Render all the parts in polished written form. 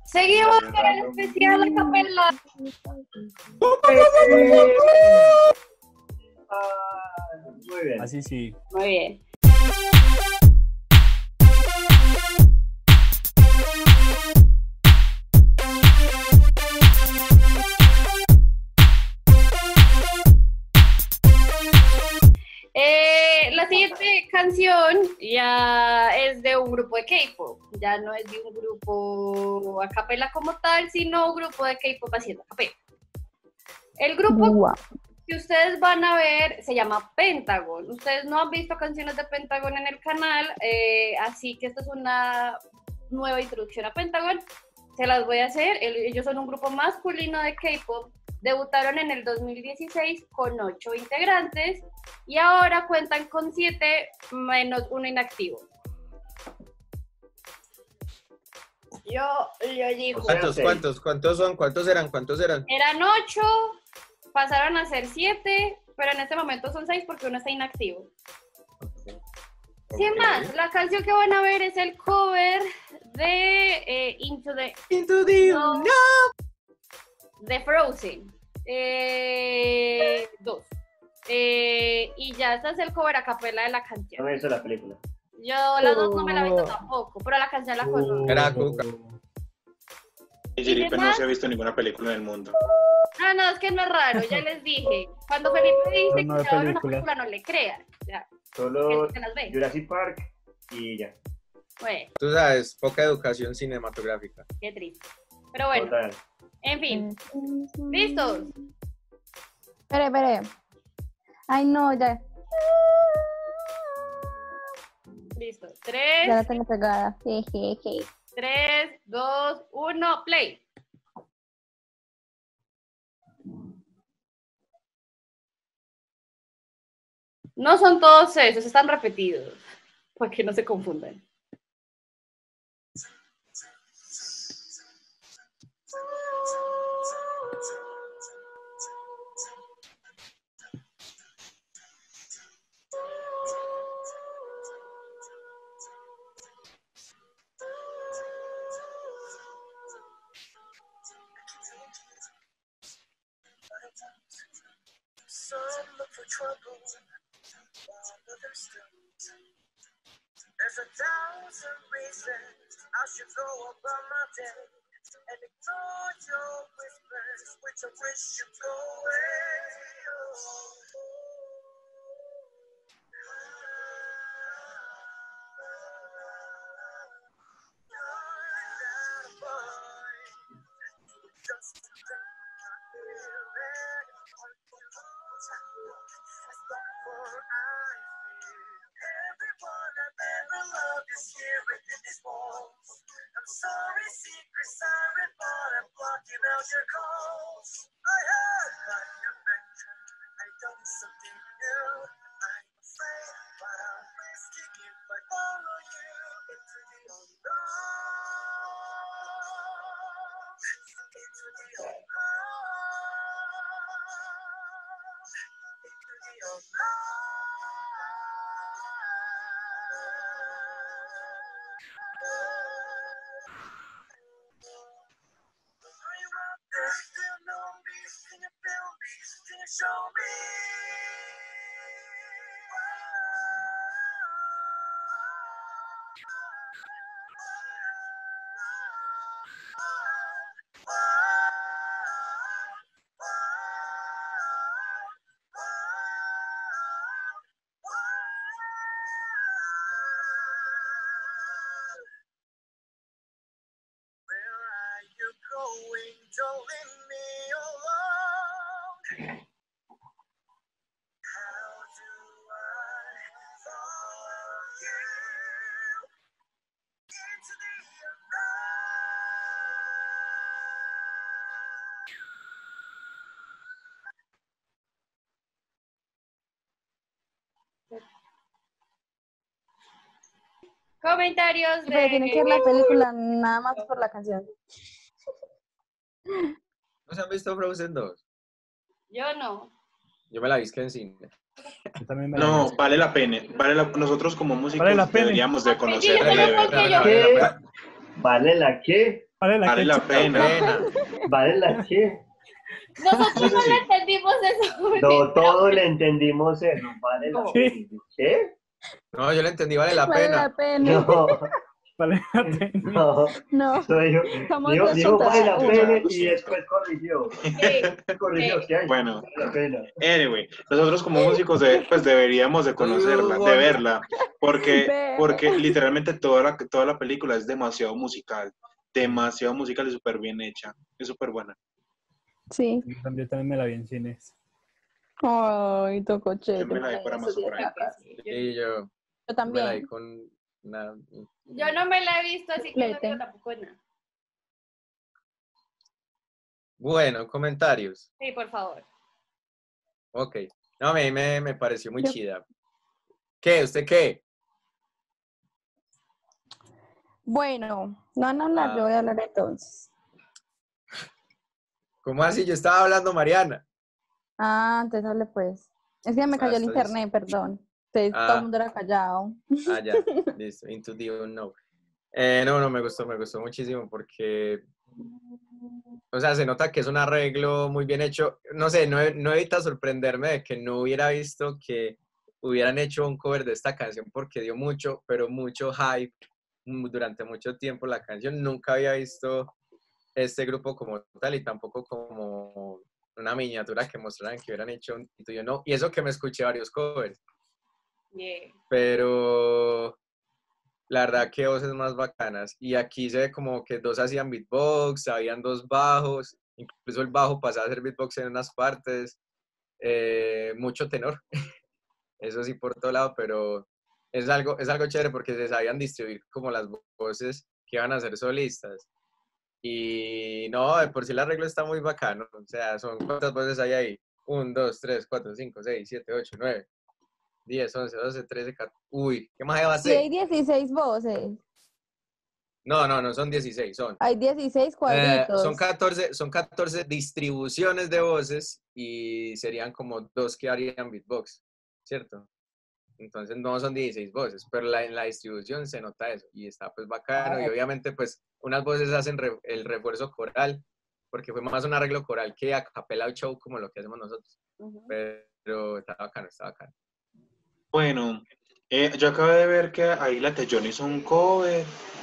Seguimos con el especial a capella. Muy bien. Así sí. Muy bien. La siguiente canción ya es de un grupo de K-pop, ya no es de un grupo a capela como tal, sino un grupo de K-pop haciendo a capela. El grupo que ustedes van a ver se llama Pentagon. Ustedes no han visto canciones de Pentagon en el canal, así que esta es una nueva introducción a Pentagon. Se las voy a hacer. Ellos son un grupo masculino de K-pop. Debutaron en el 2016 con 8 integrantes y ahora cuentan con 7 menos 1 inactivo. Yo digo... ¿Cuántos eran? Eran 8, pasaron a ser 7, pero en este momento son 6 porque uno está inactivo. Sin más, la canción que van a ver es el cover de Into the de Frozen 2. Y ya este es el cover a capela de la canción. No me he visto la película. Yo las dos no me la he visto tampoco, pero la canción la conozco. Era Cuca. Y Felipe no se ha visto ninguna película del mundo. Ah, no, es que no es raro, ya les dije. Cuando Felipe dice No, que no se va a ver una película. película, no le crean. Ya, Solo que se las ve. Jurassic Park y ya. Bueno, Tú sabes, poca educación cinematográfica. qué triste. Pero bueno, Total. en fin. ¿Listos? Espere. Ay, no, ya. Listo. Ya la 3, tengo pegada. Jejeje. 3, 2, 1, play. No son todos esos, están repetidos. Para que no se confundan. Some look for trouble, while others don't. There's 1,000 reasons I should go about my day and ignore your whispers, which I wish you'd go away. Everyone I've ever loved is here within these walls. I'm sorry, secret siren, but I'm blocking out your calls. I have got your back. I done something new. I'm afraid, but I'm risking if I follow you into the unknown. Into the unknown. Into the unknown. Show me. Where are you going? Don't leave me alone. How do I follow you into the Comentarios Pero tiene que ver la de... película nada más por la canción. ¿No se han visto Frozen 2? Yo no. Yo me la vi que en cine. Yo también me la No, vi. vale la pena. Nosotros como músicos Vale la pena. deberíamos de Sí, conocerla. yo de no, porque verdad. yo- ¿Qué? ¿Vale la qué? Vale la Vale la ketchup. pena. Pena. ¿Vale la qué? Nosotros no Sí. le entendimos eso. No, todos le entendimos eso. ¿Vale la No. pena? ¿Qué? No, yo le entendí, vale la Vale pena. la pena. No, Vale la pena. no. No, Eso somos dijo vale la descontrolados. pena y después corrigió. Corrigió, ¿qué hay? Bueno. Vale la pena. Anyway, nosotros como músicos pues deberíamos de conocerla, de verla, porque literalmente toda la película es demasiado musical y súper bien hecha, es súper buena. Sí. Yo también me la vi en cines. Ay, tocó Yo chévere. me la vi por Amazon Prime. Y yo Yo me la vi también. con una... Yo no me la he visto, así que no Complete. digo tampoco nada. Bueno, comentarios. Sí, por favor. Ok. No, a mí me pareció muy Yo- chida. ¿Qué? ¿Usted qué? Bueno, no van a hablar, Ah. yo voy a hablar entonces. ¿Cómo así? Yo estaba hablando, Mariana. Ah, entonces hable pues. Es que me cayó el Entonces- internet, perdón. Entonces todo Ah. el mundo era callado. Ah, ya, listo. Into the unknown. No, me gustó muchísimo porque, o sea, se nota que es un arreglo muy bien hecho. No sé, no evita sorprenderme de que no hubiera visto que hubieran hecho un cover de esta canción porque dio mucho, pero mucho hype durante mucho tiempo la canción. Nunca había visto este grupo como tal y tampoco como una miniatura que mostraran que hubieran hecho un título, no. Y eso que me escuché varios covers, Yeah. pero la verdad que voces más bacanas. Y aquí se ve como que dos hacían beatbox, habían dos bajos, incluso el bajo pasaba a hacer beatbox en unas partes, mucho tenor, eso sí por todo lado, pero es algo chévere porque se sabían distribuir como las voces que iban a ser solistas. Y no, de por sí el arreglo está muy bacano, o sea, ¿cuántas voces hay ahí? 1, 2, 3, 4, 5, 6, 7, 8, 9, 10, 11, 12, 13, 14. Uy, ¿qué más va a Sí, hay ser? 16 voces. No son 16, Hay 16 cuadritos. son 14 distribuciones de voces y serían como dos que harían beatbox, ¿cierto? Entonces no son 16 voces, pero en la distribución se nota eso y está pues bacano y obviamente pues unas voces hacen el refuerzo coral, porque fue más un arreglo coral que a capela o show como lo que hacemos nosotros, pero está bacano. Bueno, yo acabo de ver que ahí la Tellón hizo un cover.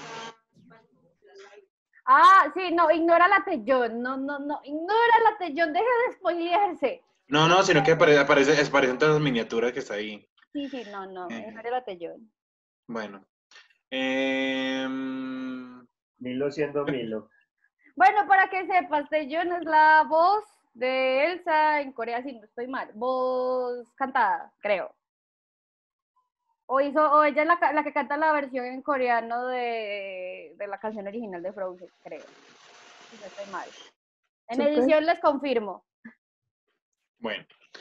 Ah, sí, no, ignora la Tellón. No, ignora la Tellón, deja de spoilearse. No, sino que aparecen todas las miniaturas que está ahí. Sí, no, ignora la Tellón. Bueno. Milo siendo Milo. Bueno, para que sepas, Tellón es la voz de Elsa en Corea, si no estoy mal. Voz cantada, creo. O ella es la que canta la versión en coreano de la canción original de Frozen, creo. Si no estoy mal. En Súper. edición les confirmo. Bueno.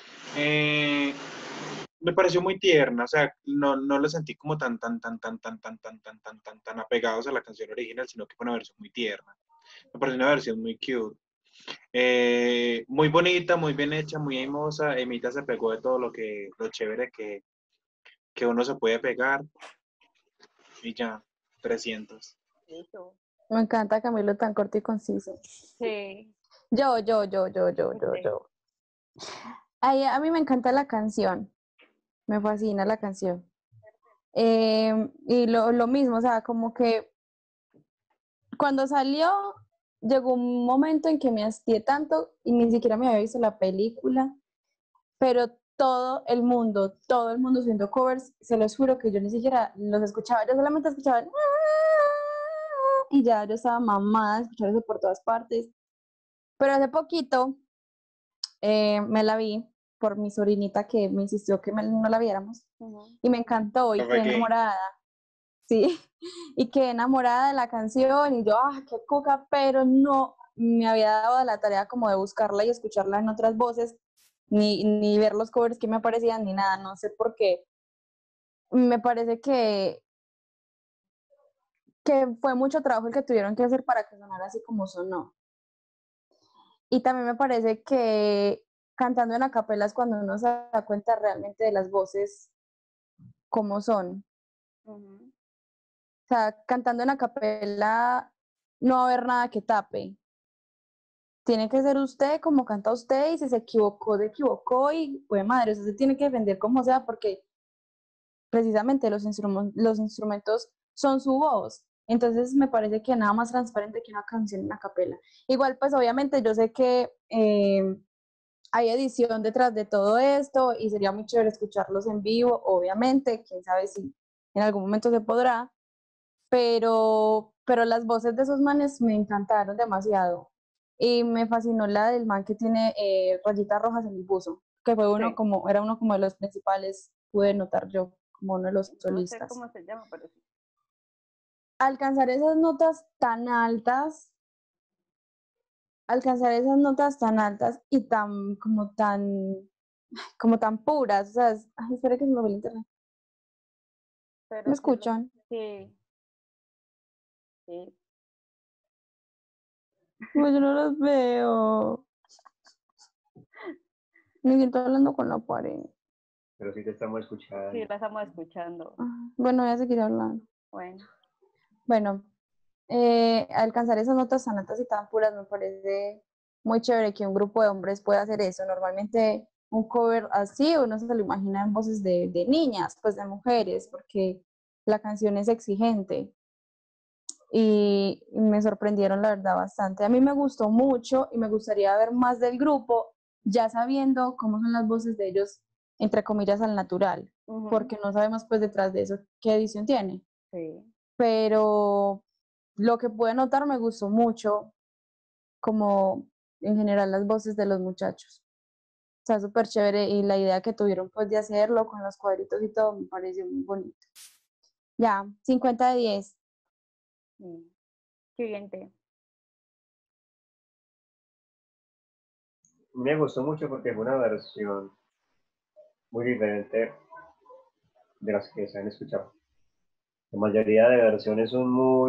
Me pareció muy tierna, o sea, no lo sentí como tan apegados a la canción original, sino que fue una versión muy tierna. Me pareció una versión muy cute. Muy bonita, muy bien hecha, muy hermosa. Emita se pegó de todo lo chévere que uno se puede pegar. Y ya, 300. Eso. Me encanta Camilo tan corto y conciso. Sí. Yo. Sí. A mí me encanta la canción. Me fascina la canción. Y lo mismo, o sea, como que cuando salió, llegó un momento en que me hastié tanto y ni siquiera me había visto la película, pero todo el mundo haciendo covers, se los juro que yo ni siquiera los escuchaba, yo solamente escuchaba y ya yo estaba mamada de escuchar eso por todas partes. Pero hace poquito me la vi por mi sobrinita que me insistió que no la viéramos y me encantó y Fue quedé gay. enamorada. Sí, y quedé enamorada de la canción y yo, qué cuca, pero no me había dado la tarea como de buscarla y escucharla en otras voces, ni ver los covers que me aparecían, ni nada, no sé por qué. Me parece que fue mucho trabajo el que tuvieron que hacer para que sonara así como sonó. Y también me parece que cantando en acapela es cuando uno se da cuenta realmente de las voces como son. O sea, cantando en acapela no va a haber nada que tape. Tiene que ser usted como canta usted y si se equivocó y pues madre, usted se tiene que defender como sea porque precisamente los instrumentos son su voz. Entonces me parece que nada más transparente que una canción en a capela. Igual pues obviamente yo sé que hay edición detrás de todo esto y sería muy chévere escucharlos en vivo, obviamente, quién sabe si en algún momento se podrá, pero las voces de esos manes me encantaron demasiado. Y me fascinó la del man que tiene rayitas rojas en el buzo, que fue Sí. era uno como de los principales, pude notar yo, como uno de los No sé solistas. cómo se llama, pero sí. Alcanzar esas notas tan altas, alcanzar esas notas tan altas y como tan puras, o sea, ay, espera que se me fue el internet. Pero ¿Me sí, escuchan? sí, sí. Pues yo no los veo. Me siento hablando con la pared. Pero sí te estamos escuchando. Sí, la estamos escuchando. Bueno, voy a seguir hablando. Bueno, Bueno, alcanzar esas notas tan altas y tan puras me parece muy chévere que un grupo de hombres pueda hacer eso. Normalmente un cover así uno se lo imagina en voces de niñas, pues de mujeres, porque la canción es exigente. Y me sorprendieron la verdad bastante. A mí me gustó mucho y me gustaría ver más del grupo, ya sabiendo cómo son las voces de ellos, entre comillas, al natural, ujú, porque no sabemos pues detrás de eso qué edición tiene. sí. Pero lo que pude notar me gustó mucho, como en general las voces de los muchachos. O sea, súper chévere y la idea que tuvieron pues de hacerlo con los cuadritos y todo me pareció muy bonito. Ya, 50 de 10. Sí. Siguiente. Me gustó mucho porque fue una versión muy diferente de las que se han escuchado. La mayoría de versiones son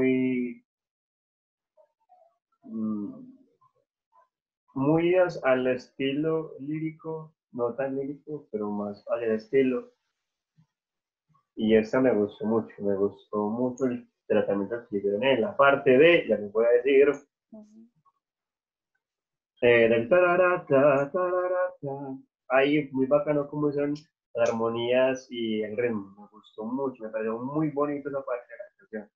mm, muy al estilo lírico, no tan lírico, pero más al estilo. Y esta me gustó mucho el tratamiento que hicieron en la parte de, ya me voy a decir, Ujú. del tararata, tararata. Ahí muy bacano cómo son las armonías y el ritmo, me gustó mucho, me pareció muy bonito esa parte de la canción.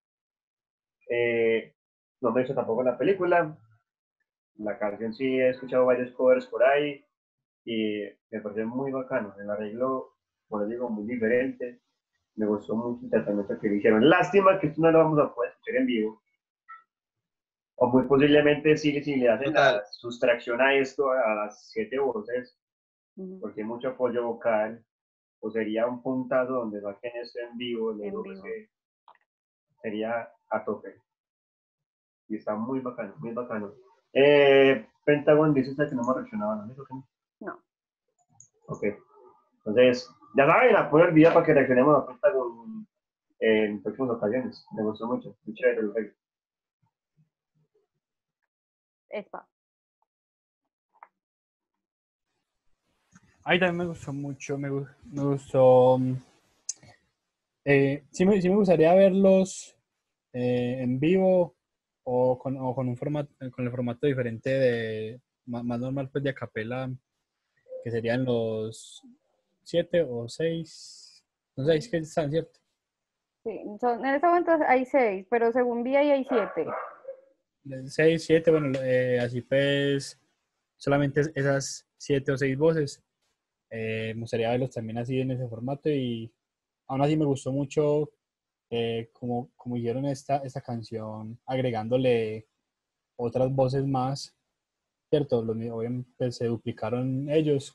No me hizo tampoco la película, la canción sí he escuchado varios covers por ahí y me pareció muy bacano, el arreglo, como les digo, muy diferente, me gustó mucho el tratamiento que le hicieron. Lástima que esto no lo vamos a poder escuchar en vivo, o muy posiblemente sí, si le hacen Total. la sustracción a esto, a las 7 voces, Ujú. porque hay mucho apoyo vocal, o sería un puntazo donde saquen esto en vivo, le En digo vivo. que sería a tope. Y está muy bacano, muy bacano. Pentagon dice usted que no hemos reaccionado, ¿no? ¿Eso que no? No. Ok. Entonces, ya saben, apoyo el video para que reaccionemos a Pentagon en próximas ocasiones. Me gustó mucho. Muy chévere el rey. Espa. A mí también me gustó mucho, me gustó. Sí me gustaría verlos en vivo o con un formato, con el formato diferente más normal pues de acapela, que serían los 7 o 6, no sé, es que están, ¿cierto? Sí, en este momento hay 6, pero según vi ahí hay 7. 6, 7, bueno, así pues, solamente esas 7 o 6 voces. Me gustaría verlos también así en ese formato y aún así me gustó mucho como hicieron esta canción, agregándole otras voces más, ¿cierto? Obviamente pues, se duplicaron ellos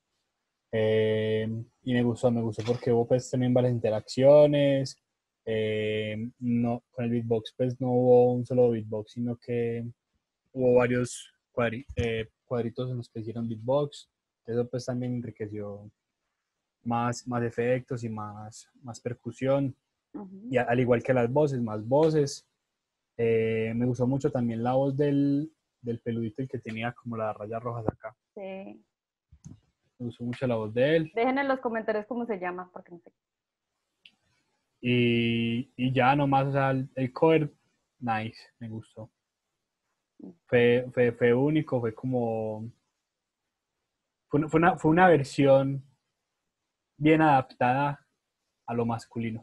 y me gustó porque hubo pues también varias interacciones, no, con el beatbox pues no hubo un solo beatbox, sino que hubo varios cuadritos en los que hicieron beatbox, eso pues también enriqueció más efectos y más percusión, y al igual que las voces, más voces. Me gustó mucho también la voz del peludito, el que tenía como las rayas rojas acá. Sí. Me gustó mucho la voz de él. Dejen en los comentarios cómo se llama, porque no sé. Y ya nomás, o sea, el cover, nice, me gustó. fue único, fue como... Fue una versión bien adaptada a lo masculino.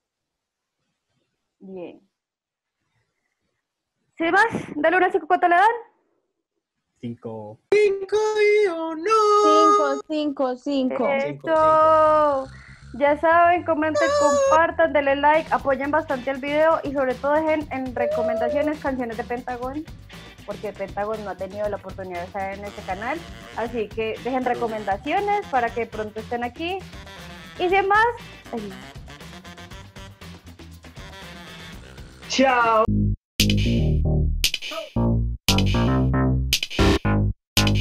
Bien. ¿Sí más? Dale una 5, ¿cuánto le dan? 5. 5. Eso. Ya saben, comenten, compartan, denle like, apoyen bastante el video y sobre todo dejen en recomendaciones canciones de Pentagon, porque Pentagon no ha tenido la oportunidad de estar en este canal, así que dejen recomendaciones para que pronto estén aquí. Y sin más, Chao.